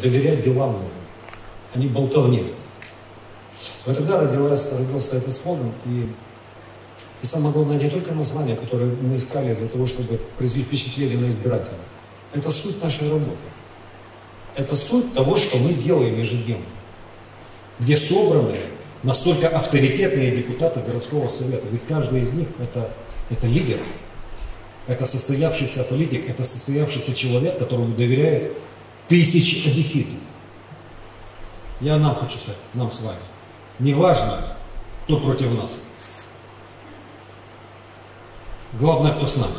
доверять делам нужно, а не болтовне. Вот тогда родился этот слоган, и самое главное, не только название, которое мы искали для того, чтобы произвести впечатление на избирателя. Это суть нашей работы. Это суть того, что мы делаем ежедневно, где собраны настолько авторитетные депутаты городского совета. Ведь каждый из них это лидер, это состоявшийся политик, это состоявшийся человек, которому доверяют тысячи одесситов. Я нам хочу сказать, нам с вами, не важно, кто против нас. Главное, кто с нами.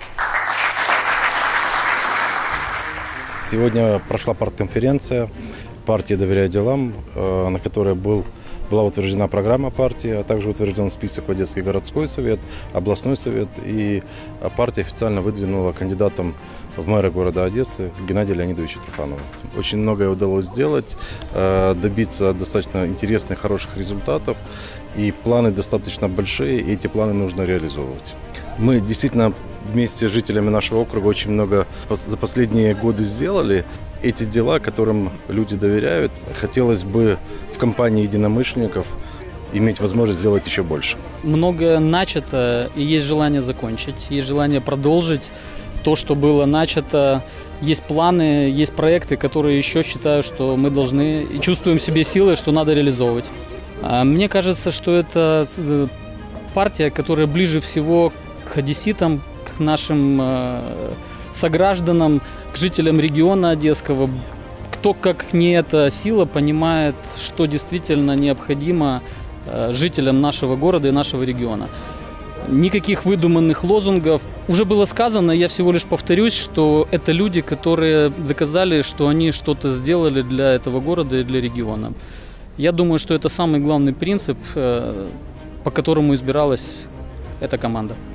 Сегодня прошла партконференция партии «Доверяю делам», на которой была утверждена программа партии, а также утвержден список в Одесский городской совет, областной совет. И партия официально выдвинула кандидатом в мэры города Одессы Геннадия Леонидовича Труханова. Очень многое удалось сделать, добиться достаточно интересных, хороших результатов. И планы достаточно большие, и эти планы нужно реализовывать. Мы действительно вместе с жителями нашего округа очень много за последние годы сделали. Эти дела, которым люди доверяют, хотелось бы в компании единомышленников иметь возможность сделать еще больше. Многое начато, и есть желание закончить, есть желание продолжить то, что было начато. Есть планы, есть проекты, которые еще считаю, что мы должны и чувствуем в себе силы, что надо реализовывать. Мне кажется, что это партия, которая ближе всего к одесситам, к нашим согражданам, к жителям региона Одесского. Кто, как не эта сила, понимает, что действительно необходимо жителям нашего города и нашего региона. Никаких выдуманных лозунгов. Уже было сказано, я всего лишь повторюсь, что это люди, которые доказали, что они что-то сделали для этого города и для региона. Я думаю, что это самый главный принцип, по которому избиралась эта команда.